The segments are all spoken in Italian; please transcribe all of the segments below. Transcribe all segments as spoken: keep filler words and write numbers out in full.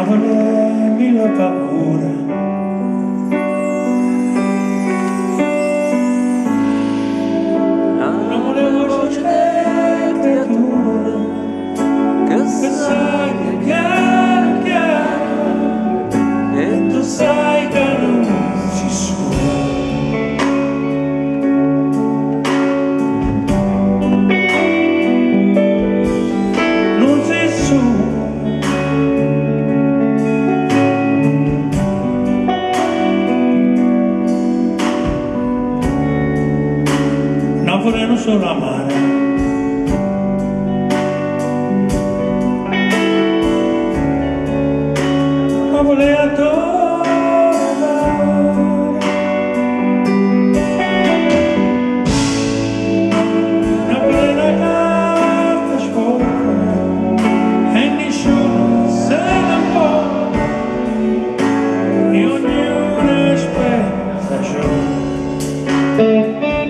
volevi la paura, non volevo c'è creatura che sai che chiaro chiaro e tu sai che non ci sono. Non sei solo, non solo amare, ma volevo adorare. Napoli è una carta sporca e nessuno se ne può, e ognuno aspetta ciò.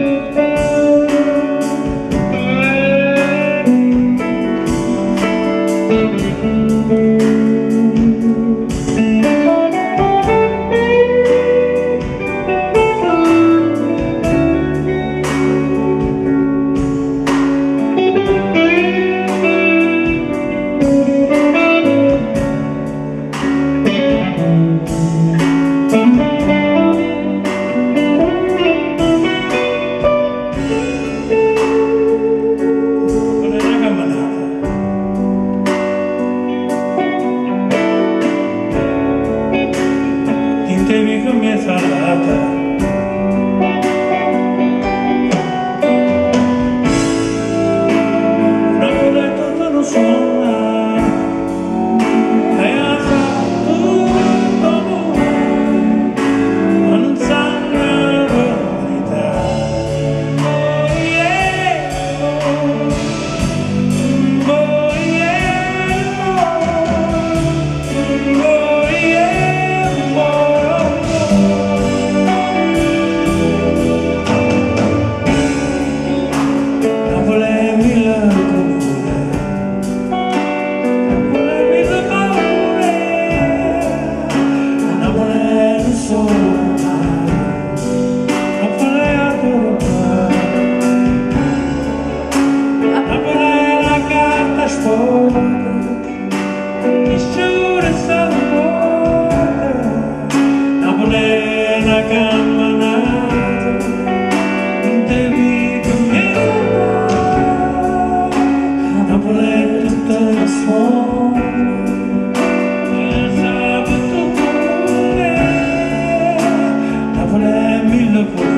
Devi come salata, Napoli tutto non suona, e ha fatto tutto, ma non sanno la verità. Oh yeah, oh, oh yeah, oh, oh yeah, oh. Napoli è mille